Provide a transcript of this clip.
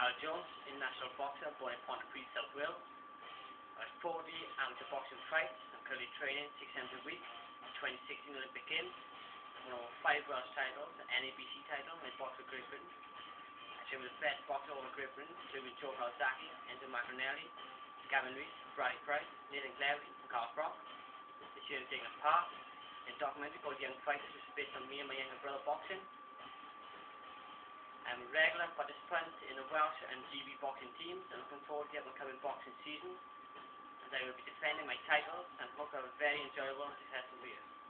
Carl Jones, international boxer born in Pontypridd, South Wales. I was 40 amateur boxing fights. I'm currently training 6 times a week. 2016 Olympic Games. I won 5 Welsh titles, an NABC title, and I boxed for Great Britain. I trained with the best boxer over Great Britain, including Joe Calzaghe, Enzo Macronelli, Gavin Rees, Bradley Price, Nathan Cleary, and Carl Frock. This year I'm taking part in a documentary called Young Fighters, which is based on me and my younger brother boxing. I'm a regular participant in the Welsh and GB boxing teams and looking forward to the upcoming boxing season, as I will be defending my titles and hope to have a very enjoyable and successful year.